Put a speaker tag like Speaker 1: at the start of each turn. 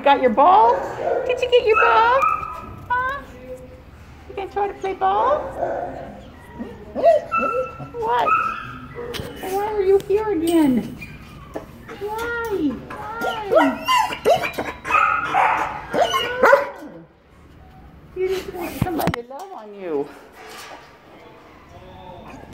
Speaker 1: got your ball? Did you get your ball? Huh? You gonna try to play ball? What? Why are you here again? Why?